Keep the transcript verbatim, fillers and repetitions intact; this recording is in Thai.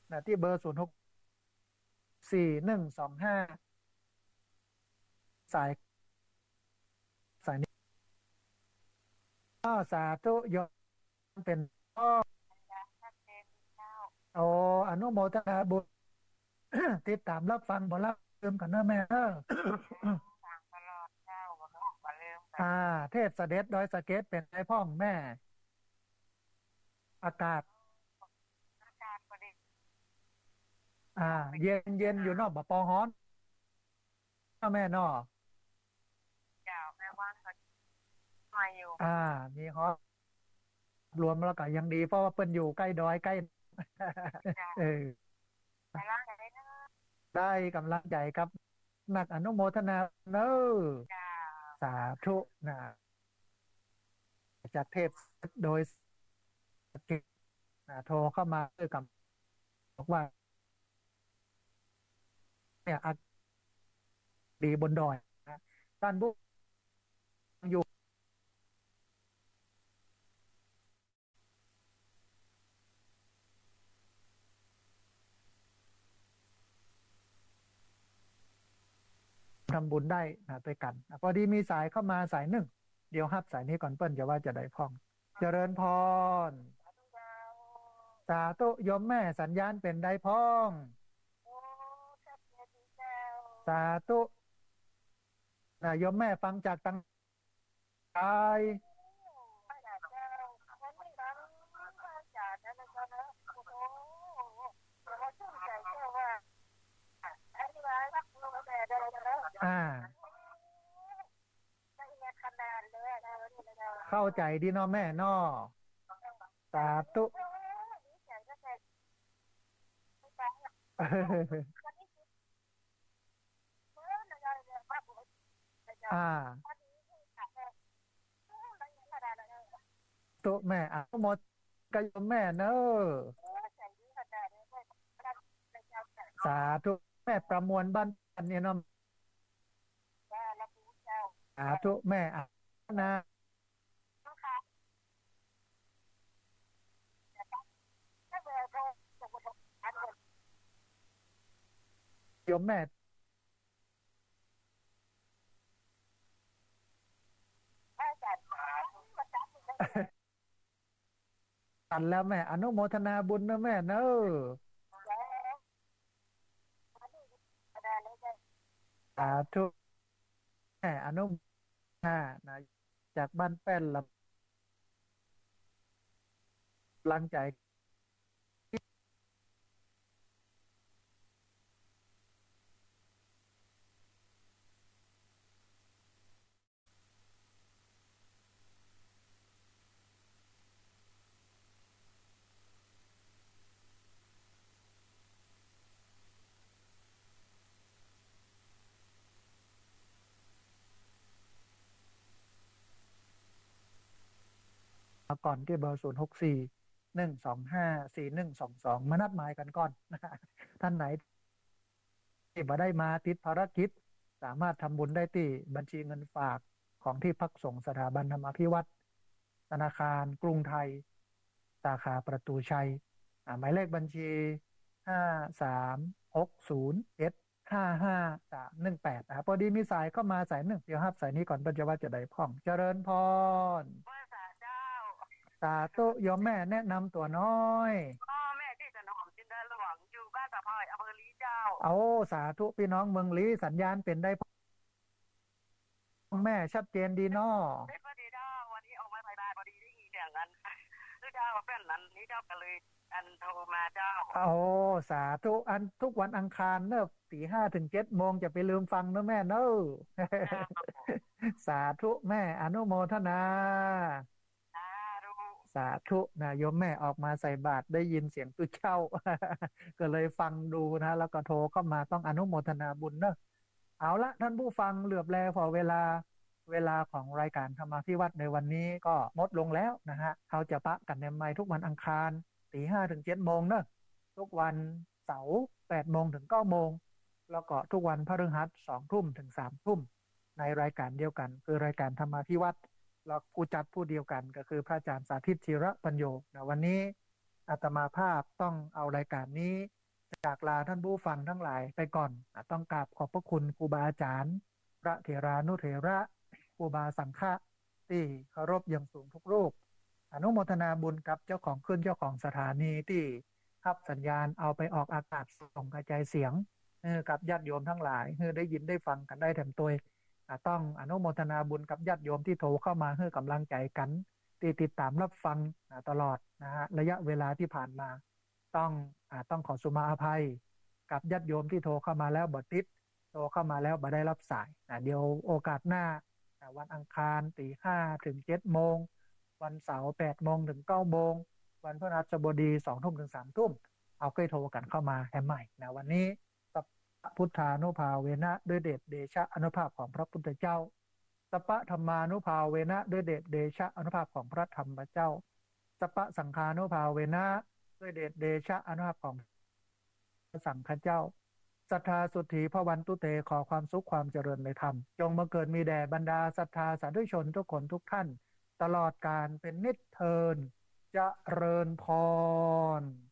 นะที่เบอร์ศูนย์หกสี่หนึ่งสองห้าสายสายนี้ก็สาธุโยมเป็นพ่อชัดเจนเจ้าโออนุโมทนาบุญติดตามรับฟังบอรับเติมกันนะแม่เออสั่งตลอดเจ้าบ่ต้องบ่ลืมกัอ่านเทพเสด็จดอยสะเก็ดเป็นไอพ่องแม่อากาศอากาศก็ดีอ่าออกไปเย็นเย็นหนาวอยู่เนอกบ่ปอฮ้อนเนาะแม่เนอเจ้าแม่ว่างก็มาอยู่อ่ามีฮ้อนรวมแล้วก็ยังดีเพราะว่าเปิ้นอยู่ใกล้ดอยใกล้เจ้าเออไปร่างได้เนอะได้กำลังใจครับนักอนุโมทนาเนอเจ้าสาธุนะจากเทพโดยสกิจนะโทรเข้ามาด้วยกับบอกว่าเนี่ยอาการดีบนดอยนะท่านผู้อยู่ทำบุญได้นะด้วยกันนะพอดีมีสายเข้ามาสายหนึ่งเดี๋ยวฮับสายนี้ก่อนเปิ้ลจะว่าจะได้พ้องเจริญพรสาธุเจ้าสาธุโยมแม่สัญญาณเป็นได้พ้องโอ้ชัดเจนดีเจ้าสาธุนะโยมแม่ฟังจากตังกายไม่ได้เจ้าวันนี้นั้นอาจารย์นะเจ้านะโอ้โหเราชื่นใจเจ้าว่าอันนี้ว่ารักลูกแม่ได้แล้วนะอ่าได้เงินขนาดเลยนะวันนี้นะเข้าใจดีเนาะแม่เนาะสาธุดีใจก็แต่ไม่ฟังวันนี้คือเมื่อเราจะมาบุญจะอ่าวันนี้คือขาดเลยไม่เงินขนาดเลยตุแม่อนุโมทกายมแม่เนอะเออใจดีขนาดเลยไม่ได้เจ้าแต่สาธุแม่ประมวลบ้านกันเนี่ยเนาะว่าเราดูเจ้าสาธุแม่อานาลูกค้าถ้าเบอร์โทรส่งมาอันนี้โยมแม่ถ้าจัดมาจัดได้เลยตันแล้วแม่อนุโมทนาบุญนะแม่เนอะแล้วอันนี้ขนาดเลยเจ้าสาธุแม่อนุโมทนานะจากบ้านแป้นลำลังใจมาก่อนที่เบอร์ศูนย์หกสี่หนึ่งสองห้าสี่หนึ่งสองสองมานัดหมายกันก่อนนะท่านไหน ที่มาได้มาติดภารกิจสามารถทำบุญได้ที่บัญชีเงินฝากของที่พักสงฆ์สถาบันธรรมพิวัตรธนาคารกรุงไทยสาขาประตูชัยอ่าหมายเลขบัญชีห้าสามหกศูนย์เอสห้าห้าสามหนึ่งแปดนะครับพอดีมีสายเข้ามาสายหนึ่งเดี๋ยวครับสายนี้ก่อนปัญจวัตรจะได้พ่องเจริญพรว่าสาเจ้าสาธุโยมแม่แนะนำตัวน้อยพ่อแม่ที่จันหอมจินดาหลวงอยู่บ้านสะพายอำเภอลีเจ้าเอาสาธุพี่น้องเมืองลี้สัญญาณเป็นได้พ่องแม่ชัดเจนดีน้อเฮ้ยพอดีเจ้าวันนี้ออกมาไปบ้านพอดีได้ยินเสียงกันคือเจ้าเป็นนั้นนี่เจ้าก็เลยอันโทรมาเจ้าโอ้สาธุอันทุกวันอังคารเนอะตีห้าถึงเจ็ดโมงจะไปลืมฟังนะแม่เนอะเจ้าสาธุแม่อนุโมทนาสาธุสาธุนะโยมแม่ออกมาใส่บาตรได้ยินเสียงตุ้เช่าก็เลยฟังดูนะแล้วก็โทรเข้ามาต้องอนุโมทนาบุญเนอะเอาละท่านผู้ฟังเหลือบแลพอเวลาเวลาของรายการธรรมาภิวัตน์ในวันนี้ก็หมดลงแล้วนะฮะเขาจะปะกันในไมค์ทุกวันอังคารตีห้าถึงเจ็ดโมงเนอะ ทุกวันเสาร์แปดโมงถึงเก้าโมงแล้วก็ทุกวันพฤหัสสองทุ่มถึงสามทุ่มในรายการเดียวกันคือรายการธรรมาภิวัตรแล้วผู้จัดผู้เดียวกันก็คือพระอาจารย์สาธิตธีระปัญโยนะวันนี้อาตมาภาพต้องเอารายการนี้จากลาท่านผู้ฟังทั้งหลายไปก่อนอ่ะต้องกราบขอบพระคุณครูบาอาจารย์พระเถรานุเถระครูบาสังฆะที่เคารพอย่างสูงทุกรูปอนุโมทนาบุญกับเจ้าของขึ้นเจ้าของสถานีที่รับสัญญาณเอาไปออกอากาศส่งกระจายเสียงเออกับญาติโยมทั้งหลายเออได้ยินได้ฟังกันได้แถมตัวอ่ะต้องอนุโมทนาบุญกับญาติโยมที่โทรเข้ามาให้กำลังใจกันที่ติดตามรับฟังอ่ะตลอดนะฮะระยะเวลาที่ผ่านมา ต้องอ่าต้องขอสุมาอภัยกับญาติโยมที่โทรเข้ามาแล้วบ่ติดโทรเข้ามาแล้วบ่ได้รับสายนะเดี๋ยวโอกาสหน้าอ่าวันอังคารตีห้าถึงเจ็ดโมงวันเสาร์แปดโมงถึงเก้าโมงวันพฤหัสบดีสองทุ่มถึงสามทุ่มเอาเคยโทรกันเข้ามาแฮมใหม่นะวันนี้สัพพะพุทธานุภาเวนะด้วยเดชเดชะอนุภาพของพระพุทธเจ้าสัพพะธรรมานุภาเวนะด้วยเดชเดชะอนุภาพของพระธรรมเจ้าสัพพะสังฆานุภาเวนะ ด้วยเดชเดชะอนุภาพของพระสังฆเจ้าศรัทธาสุทธีพระวันตุเตขอความสุขความเจริญในธรรมจงมาเกิดมีแด่บรรดาศรัทธาสาธุชนทุกคนทุกท่านตลอดการเป็นนิจเทินเจริญพร